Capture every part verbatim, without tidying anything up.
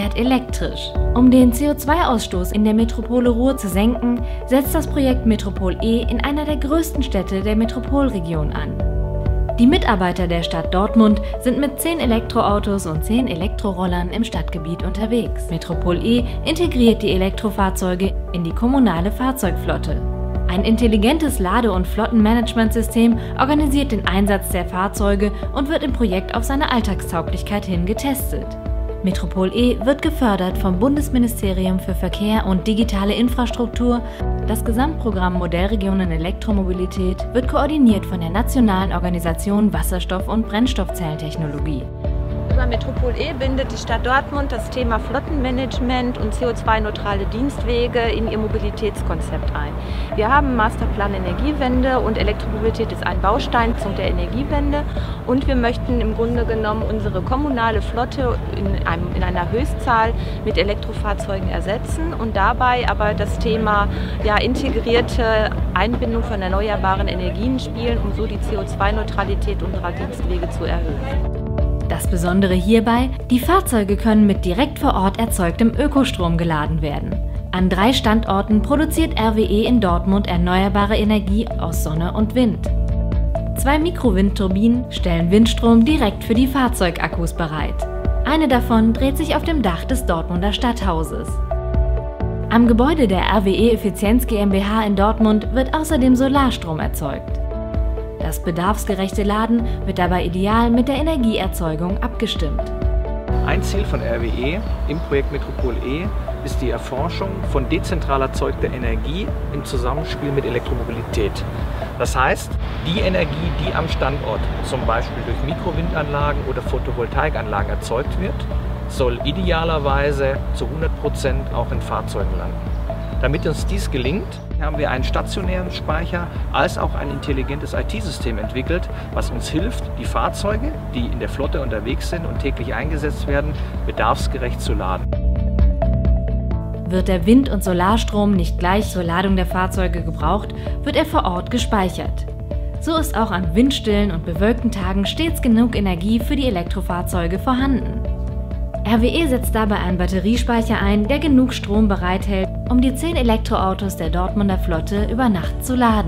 fährt elektrisch. Um den C O zwei Ausstoß in der Metropole Ruhr zu senken, setzt das Projekt Metropol E in einer der größten Städte der Metropolregion an. Die Mitarbeiter der Stadt Dortmund sind mit zehn Elektroautos und zehn Elektrorollern im Stadtgebiet unterwegs. Metropol E integriert die Elektrofahrzeuge in die kommunale Fahrzeugflotte. Ein intelligentes Lade- und Flottenmanagementsystem organisiert den Einsatz der Fahrzeuge und wird im Projekt auf seine Alltagstauglichkeit hin getestet. Metropol E wird gefördert vom Bundesministerium für Verkehr und digitale Infrastruktur. Das Gesamtprogramm Modellregionen Elektromobilität wird koordiniert von der Nationalen Organisation Wasserstoff- und Brennstoffzellentechnologie. Über Metropol E bindet die Stadt Dortmund das Thema Flottenmanagement und C O zwei neutrale Dienstwege in ihr Mobilitätskonzept ein. Wir haben Masterplan Energiewende und Elektromobilität ist ein Baustein der Energiewende und wir möchten im Grunde genommen unsere kommunale Flotte in, einem, in einer Höchstzahl mit Elektrofahrzeugen ersetzen und dabei aber das Thema ja, integrierte Einbindung von erneuerbaren Energien spielen, um so die C O zwei Neutralität unserer Dienstwege zu erhöhen. Das Besondere hierbei, die Fahrzeuge können mit direkt vor Ort erzeugtem Ökostrom geladen werden. An drei Standorten produziert R W E in Dortmund erneuerbare Energie aus Sonne und Wind. Zwei Mikrowindturbinen stellen Windstrom direkt für die Fahrzeugakkus bereit. Eine davon dreht sich auf dem Dach des Dortmunder Stadthauses. Am Gebäude der R W E Effizienz GmbH in Dortmund wird außerdem Solarstrom erzeugt. Das bedarfsgerechte Laden wird dabei ideal mit der Energieerzeugung abgestimmt. Ein Ziel von R W E im Projekt Metropol E ist die Erforschung von dezentral erzeugter Energie im Zusammenspiel mit Elektromobilität. Das heißt, die Energie, die am Standort zum Beispiel durch Mikrowindanlagen oder Photovoltaikanlagen erzeugt wird, soll idealerweise zu hundert Prozent auch in Fahrzeugen landen. Damit uns dies gelingt, haben wir einen stationären Speicher als auch ein intelligentes I T-System entwickelt, was uns hilft, die Fahrzeuge, die in der Flotte unterwegs sind und täglich eingesetzt werden, bedarfsgerecht zu laden. Wird der Wind- und Solarstrom nicht gleich zur Ladung der Fahrzeuge gebraucht, wird er vor Ort gespeichert. So ist auch an windstillen und bewölkten Tagen stets genug Energie für die Elektrofahrzeuge vorhanden. R W E setzt dabei einen Batteriespeicher ein, der genug Strom bereithält, um die zehn Elektroautos der Dortmunder Flotte über Nacht zu laden.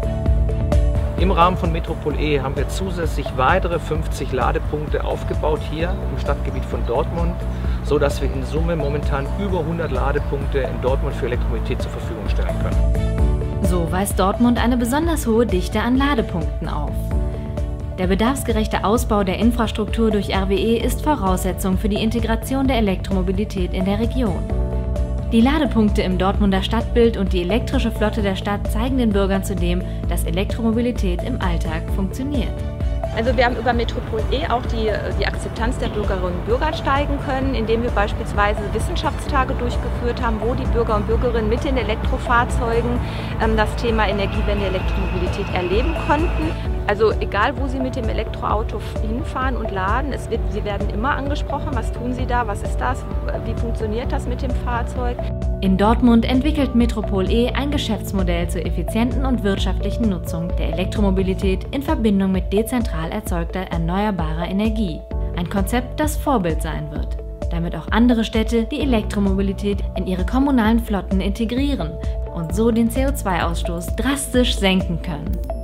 Im Rahmen von Metropol E haben wir zusätzlich weitere fünfzig Ladepunkte aufgebaut hier im Stadtgebiet von Dortmund, sodass wir in Summe momentan über hundert Ladepunkte in Dortmund für Elektromobilität zur Verfügung stellen können. So weist Dortmund eine besonders hohe Dichte an Ladepunkten auf. Der bedarfsgerechte Ausbau der Infrastruktur durch R W E ist Voraussetzung für die Integration der Elektromobilität in der Region. Die Ladepunkte im Dortmunder Stadtbild und die elektrische Flotte der Stadt zeigen den Bürgern zudem, dass Elektromobilität im Alltag funktioniert. Also wir haben über Metropol E auch die, die Akzeptanz der Bürgerinnen und Bürger steigen können, indem wir beispielsweise Wissenschaftstage durchgeführt haben, wo die Bürger und Bürgerinnen mit den Elektrofahrzeugen ähm, das Thema Energiewende, Elektromobilität erleben konnten. Also egal, wo Sie mit dem Elektroauto hinfahren und laden, es wird, Sie werden immer angesprochen, was tun Sie da, was ist das, wie funktioniert das mit dem Fahrzeug. In Dortmund entwickelt Metropol E ein Geschäftsmodell zur effizienten und wirtschaftlichen Nutzung der Elektromobilität in Verbindung mit dezentral erzeugter erneuerbarer Energie. Ein Konzept, das Vorbild sein wird, damit auch andere Städte die Elektromobilität in ihre kommunalen Flotten integrieren und so den C O zwei Ausstoß drastisch senken können.